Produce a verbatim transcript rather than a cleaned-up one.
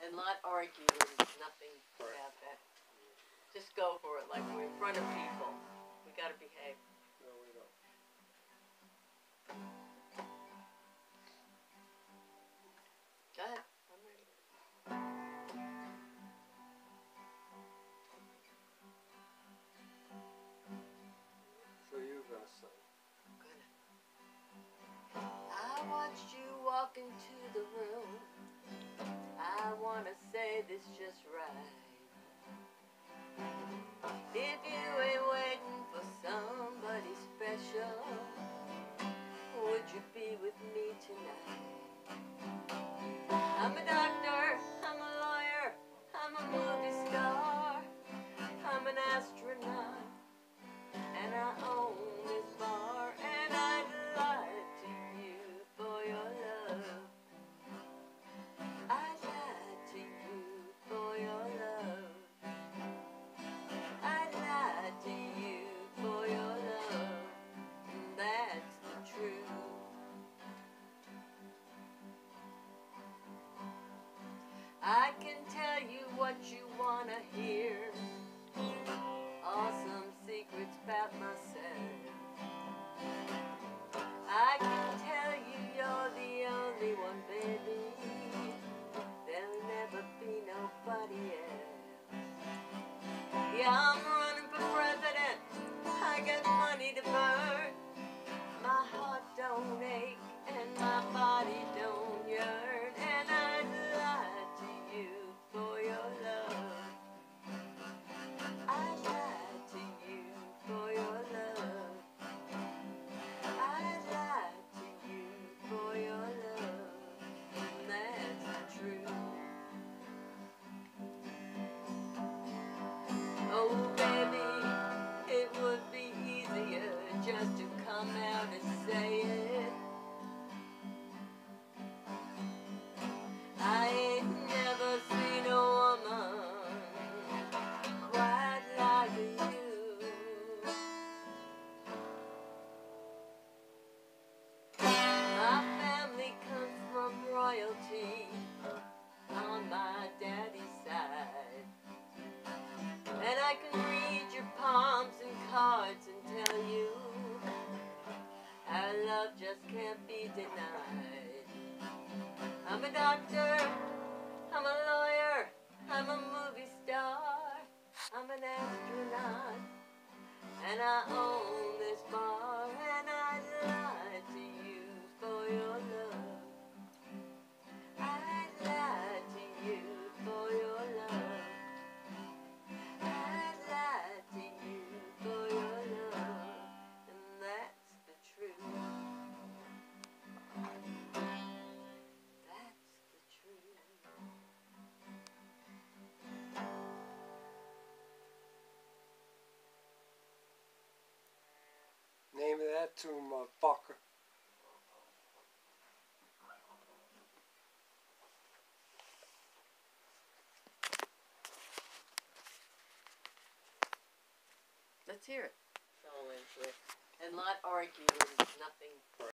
and not argue and nothing about that. Just go for it like we're in front of people. We gotta behave. No, we don't. Go ahead. I'm ready. So you're gonna say. I watched you walk into the room. I wanna say this just right. If you ain't waiting for somebody special, would you be with me tonight? I'm a doctor, I'm a lawyer, I'm a movie star, I'm an astronaut, and I own this bar, and I'd lie to you for your love. I'd lie to you for your love. I'd lie to you for your love. That's the truth. I can tell you what you wanna hear. Awesome secrets about myself. I can tell you you're the only one, baby. There'll never be nobody else. Yeah, I'm running for president. I got money to burn. My heart don't ache and my body don't yearn. And I'd lie to you for your love. I'd lie to you for your love. I'd lie to you for your love. And that's the truth. Oh baby, it would be easier just to come out and say it. I ain't never seen a woman quite like you. My family comes from royalty on my daddy's side. And I can read your palms and cards and tell you our love just can't be denied. I'm a doctor, I'm a lawyer, I'm a movie star, I'm an astronaut, and I own this bar, and I'd lie to you for your love. I'd lie to you for your love. I'd lie to you for your love, and that's the truth. That's the truth. Name of that tune, motherfucker. Let's hear it. So into it. And not argue and nothing.